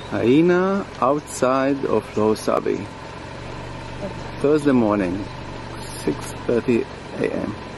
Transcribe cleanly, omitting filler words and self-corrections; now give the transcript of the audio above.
Hyena outside of Low Sabi. Thursday morning, 6:30 a.m.